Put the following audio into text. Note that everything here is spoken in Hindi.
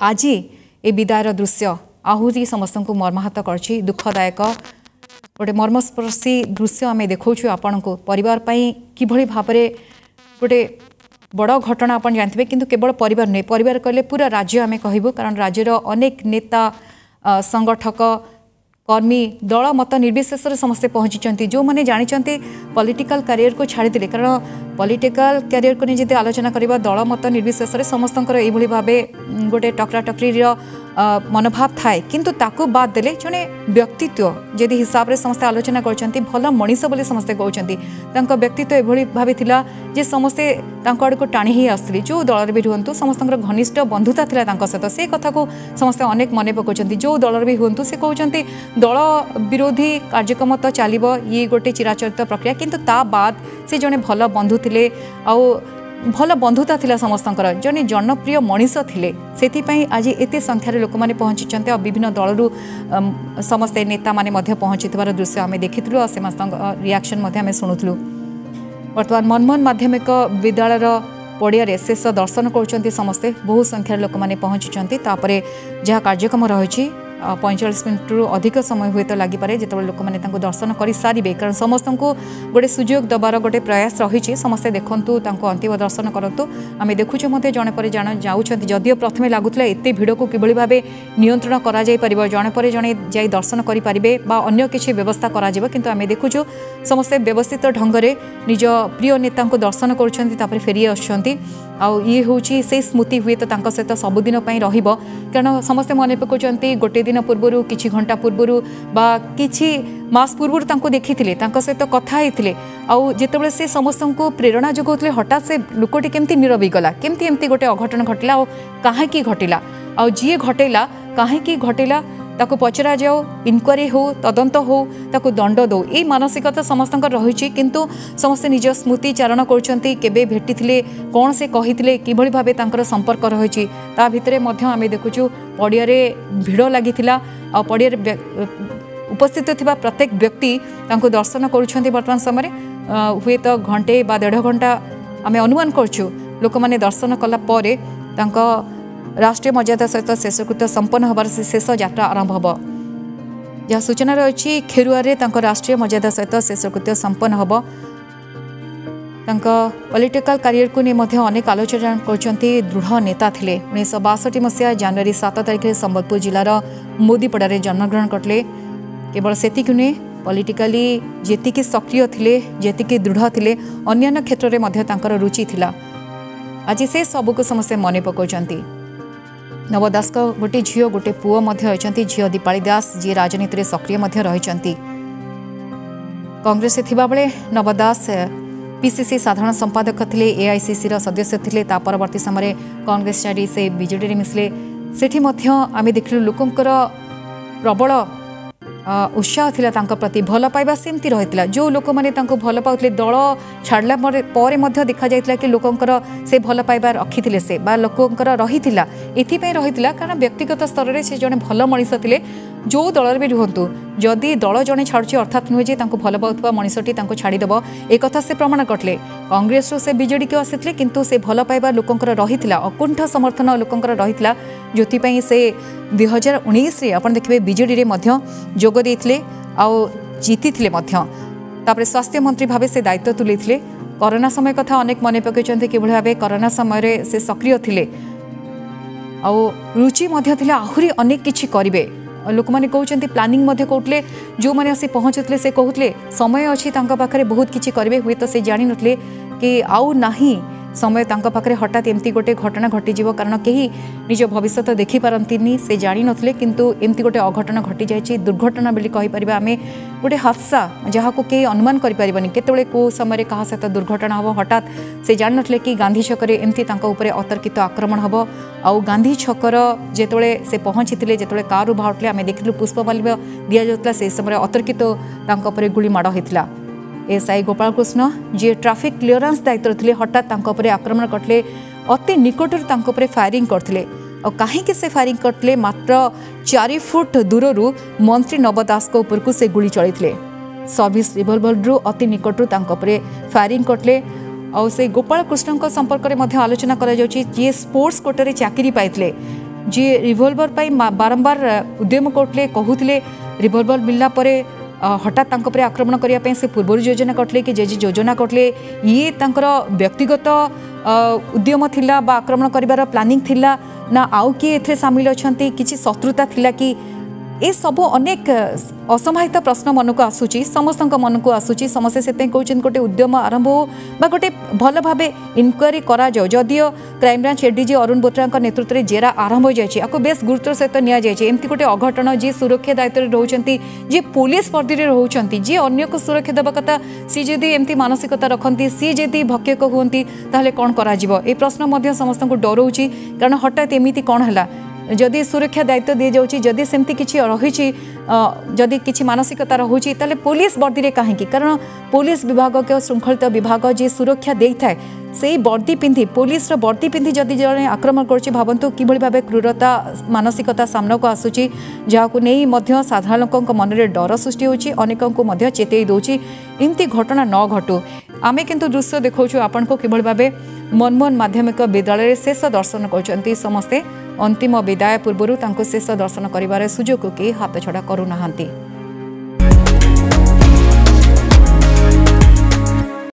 आज ए विदायर दृश्य आहरी समस्त को मर्माहत कर दुखदायक गोटे मर्मस्पर्शी दृश्य आम देखा आपण को परिवार किभली भाव में गोटे बड़ घटना आप जानते किंतु केवल परिवार नहीं परिवार कहले पूरा राज्य आम कहबू कारण राज्यर अनेक नेता संगठक कर्मी दल मत निर्विशेष समस्ते पहुंची जो मैंने जानी पॉलिटिकल करियर को छाड़ी कारण पॉलिटिकल करियर को नहीं आलोचना करवा दल मत निर्विशेष समस्त भाव गोटे टकरा टकरी मनोभाव थाए किंतु ताकू बाद देले जने व्यक्तित्व जदि हिसाब रे समस्त आलोचना करछंती भल मनीष बोली समस्ते कहउछंती तांको व्यक्तित्व एभली भाबे थिला जे समस्ते तांको आड़ को टाणी ही आसली जो दल रे भी रुहंतु समस्त घनिष्ठ बंधुता थिला तांको सहित से कथा को समस्ते अनेक मने पकोछंती जो दल रे भी हुंतु से कहउछंती दल विरोधी कार्यक्रम तो चलिबो ये गोटे चिराचरित प्रक्रिया किंतु ता बाद से जने भल बंधु थिले आ भल बंधुता थिला समस्तंकर जने जनप्रिय मनीष थिले सेतिपई आज एते संख्यार लोक माने पहुंची विभिन्न दलरू समस्ते नेता माने मध्य पहुंचीथिबार दृश्य आमे देखिथिलु आ समस्त रिएक्शन मध्य आमे सुनुथलु। वर्तमान मनमोहन माध्यमिक विद्यालयर पड़िया शेष दर्शन करुछंती समस्ते बहु संख्यार लोक माने पहुंची तापरे जहा कार्यक्रम रही 45 मिनिट रु अधिक समय हुए तो लगिपे जो लोक मैंने दर्शन कर सारे कारण समस्त को गोटे सुजोग दबार गोटे प्रयास रही समस्ते देखूँ अंतिम दर्शन करूँ आम देखुचे जड़े पर जाऊँच जदिव प्रथम लगुला एत भिड़ को किभली भाव नियंत्रण कर जड़े पर जड़े जा दर्शन करेंगे अन्य किसी व्यवस्था करें देखुचु समस्ते व्यवस्थित ढंग से निज प्रिय नेता को दर्शन कर फेरी आसुँच ये हूँ से स्मृति हुए तो सहित सबुदिन कारण समस्ते मन पकाउछंती गोटे दिन पूर्व किछि घंटा पूर्व बा किछि मास पूर्व देखी सहित कथा होते आते से समस्त को प्रेरणा जोगाउते हठात से लोकटी केमती नीरव गला केमती एमती गोटे अघटन घटला और कहीं घटला आ जी घटेला कहीं घटेला ताको पचरा जाओ इनक्वारी हो तदंत हो ताको दंड दो ये मानसिकता समस्त रही किंतु समस्ते निज स्मृति चारण कर भेटी कौन से कही किभली भाव तांकर संपर्क रही ता भितरे मध्य आमे देखुचु पड़िया भिड़ लगी पड़िया उपस्थित थिबा प्रत्येक व्यक्ति तांको दर्शन करुछंती वर्तमान समय हुए तो घंटे बा 1.5 घंटा आमे अनुमान करछु लोक माने दर्शन कला परे तांको राष्ट्रीय मर्यादा सहित शेषकृत्य संपन्न होबार शेष यात्रा आरंभ हो जहाँ सूचना रही खेरुआरे राष्ट्रीय मर्यादा सहित शेषकृत्य संपन्न हो पॉलिटिकल करियर को नहीं अनेक आलोचना करछंती दृढ़ नेता थिले 1962 मसीहा जनवरी 7 तारिख में संबलपुर जिलार मोदीपड़ा जन्मग्रहण करते केवल सेतिक नुहे पॉलिटिकली जेतिकी सक्रिय थिले जेतिकी दृढ़ थिले अन्य क्षेत्र में रुचि थिला आज से सबको समस्ते मन पकाउछंती। नव दास को गोटे झील गोटे पुओ झील दीपाली दास जी राजनीति में सक्रिय रही कांग्रेस थिबा बेले नव दास पीसीसी साधारण संपादक थे एआईसीसी सदस्य थे परवर्ती समय कांग्रेस छाड़ी से बीजेडी मिसले सेठी आम देखिलु लोकंकर प्रबल उत्साह थिला तांका प्रति भल पाइबा सेमती रही जो लोक मैंने भल पाउले दल छाड़ला पर देखा जाइतिला कि लोकंकर से भल पाइबा रखी से लोकंकर रही कारण व्यक्तिगत स्तर में से जड़े भल मनीष थे जो दल भी रुहतु जदि दल जड़े छाड़ुची अर्थात नुहे जे भल पाउथबा मनीषटी छाड़ीदेव एक से प्रमाण करते कांग्रेस से बीजेडी को आसी किंतु से भल पाइबा लोकंकर रही अकुंठ समर्थन लोकंकर रही जो से 2019 आप देखिए बीजेडी जोग देते जीति स्वास्थ्य मंत्री भाव से दायित्व तुले कोरोना समय कथा अनेक मन पकड़ कि भाव कोरोना समय से सक्रिय थे रुचि आहरी अनेक किछि करिवे लोक मैंने कहते प्लानिंग कहते जो मैंने आसी पहुँचुते से कहते समय अच्छी पाखे बहुत किछि करेंगे हुए तो से जान नुले कि आउ नाही समय पाखे हठात एमती गोटे घटना घटीज कारण कहीं निज भविष्य देखिपारती से जानी नथिले किंतु एमती गोटे अघटन घटी जाए दुर्घटना बोली कहीपर आम गोटे हादसा जहाँ को कहीं अनुमान करें केतले को समय क्या सहित दुर्घटना हम हठात से जान नथिले कि गांधी छकरे एमती अतर्कित आक्रमण हम आउ गांधी छकर जेतोले से पहुँची जो कार बाहर आम देखिलु पुष्पमाल्य दि जाता से समय अतर्कित गुली माड़ होता SI Gopal Krishna ji traffic clearance दायित्व थे हठात आक्रमण करते अति निकटर फायरिंग करते और कहीं से फायरिंग करते मात्र 4 फुट दूर मंत्री नव दास को से गुली चलते सर्विस रिवॉल्वर अति निकटर फायरिंग करते और से गोपाल कृष्ण संपर्क में आलोचना कर स्पोर्ट्स कोटारे चाकरी पाइले जी रिभल्वर बारंबार उद्यम करते कहते रिभल्वर मिलला परे हठात तांको पर आक्रमण करने से पूर्व योजना करते कि जे योजना करते ये तांकर व्यक्तिगत उद्यम थिला बा आक्रमण करिवार प्लानिंग थिला ना आउ किए एथे सामिल अछंती किछि शत्रुता थिला कि ए सबू अनेक असमाहित प्रश्न मन को आसूची समस्त मन को आसूची समस्ते से कहते गोटे उद्यम आरंभ हो बा गोटे भल भाव इनक्वारी करा जाओ जदियो क्राइमब्रांच एडीजी अरुण बोत्रा नेतृत्व में जेरा आरंभ हो जाए आपको बेस गुरुत्व सहित निमती गोटे अघटन जी सुरक्षा दायित्व रोचंती जी पुलिस वर्दी में रोचंती जी अन्य को सुरक्षा देवा कथा सी जदि एमती मानसिकता रखती सी जदि भक्षक हुंती ताहले कौन करा जिवो ए प्रश्न समस्त को डराऊँगी कारण हठात एमती कौन है जदि सुरक्षा दायित्व दी जाऊँगी जदि सेमती किसी रही जदि किसी मानसिकता रोचे ताले पुलिस वर्दी रे कहीं कारण पुलिस विभाग के श्रृंखलित विभाग जी सुरक्षा दे थाए से वर्दी पिंधि पुलिस वर्दी पिंधि जदि जड़े आक्रमण कर भावतु कि भाव क्रूरता मानसिकता सामना को आसूची जहाँ नहीं साधारण लोक मन में डर सृष्टि होची अनेकों को चेतई दौची इमती घटना न घटू आमे किंतु दृश्य देखा आपण को किभଳି भाबे मनमोहन माध्यमिक विद्यालय शेष दर्शन कर समस्ते अंतिम विदाय पूर्व शेष दर्शन कर सुजोग के हाथ छड़ा करूना।